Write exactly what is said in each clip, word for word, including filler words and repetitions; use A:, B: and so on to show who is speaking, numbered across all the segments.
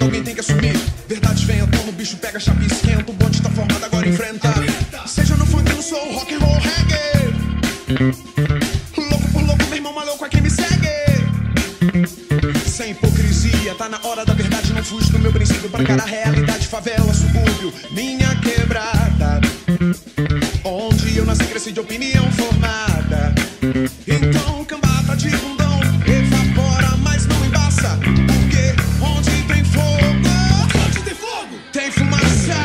A: alguém tem que assumir. Verdade vem à tona, o bicho pega, a chapa esquenta. O bonde tá formado, agora enfrenta. Seja no funk, no soul, rock and roll, reggae. Louco por louco, meu irmão maluco é quem me segue. Sem hipocrisia, tá na hora da verdade. Não fujo do meu princípio pra encarar a realidade. Favela, subúrbio, minha quebrada, onde eu nasci, cresci de opinião formada. Então, cambata de bundão, evapora, mas não embaça. Porque onde tem fogo, onde tem fogo, tem fumaça.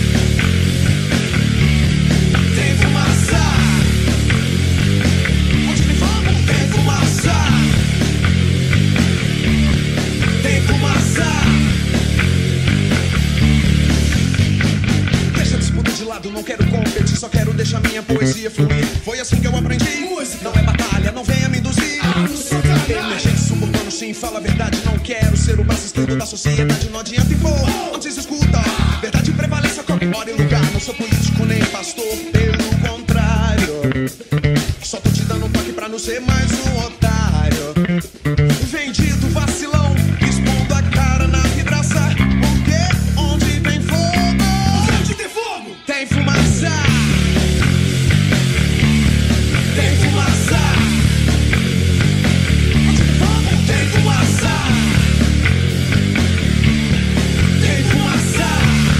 A: Tem fumaça. Onde tem fogo, tem fumaça. Tem fumaça. Deixa a disputa de lado, não quero competir, só quero deixar minha poesia fluir. Foi assim que eu aprendi. Música não é batalha, não venha me induzir. Emergente suburbano, sim, fala a verdade. Não quero ser o braço esquerdo da sociedade. Não adianta impor, antes escuta. Verdade prevalece a qualquer hora e lugar. Não sou político nem pastor, pelo contrário. Só tô te dando um toque pra não ser mais um otário. Vendido, vacilão, expondo a cara na vidraça. Porque onde tem fogo, onde tem fogo, tem fumaça. Tem fumaça. Onde tem fogo, tem fumaça. Tem fumaça.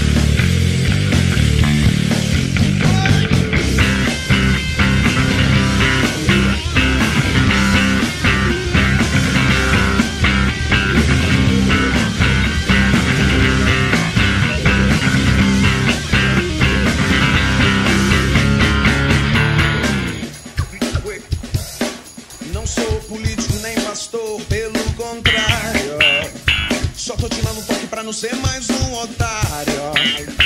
A: Não sou político nem pastor, pelo contrário. Só tô te dando um toque pra não ser mais um otário.